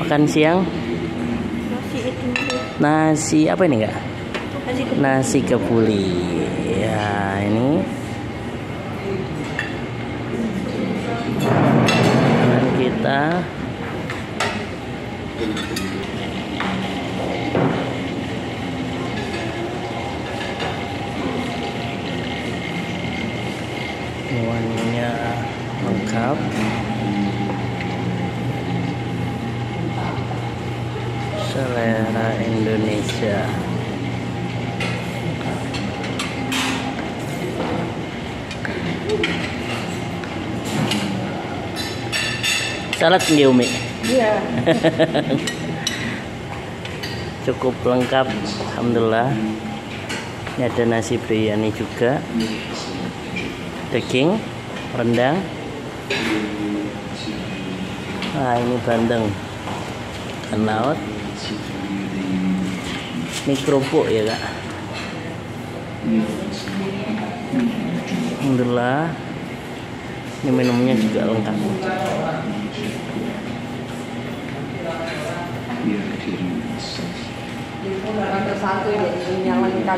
makan siang? Nasi itu. Nasi apa ini enggak? Nasi kebuli. Nasi kebuli. Ya, ini. Dan kita semuanya lengkap. Selera Indonesia. Salad nggih Umi? Iya. Cukup lengkap, alhamdulillah. Ini ada nasi biryani juga, daging, rendang. Nah, ini bandeng, ikan laut. Ini kerupuk ya kak. Alhamdulillah. Ini minumnya juga lengkap. Lantai satu jadi yang lengkap.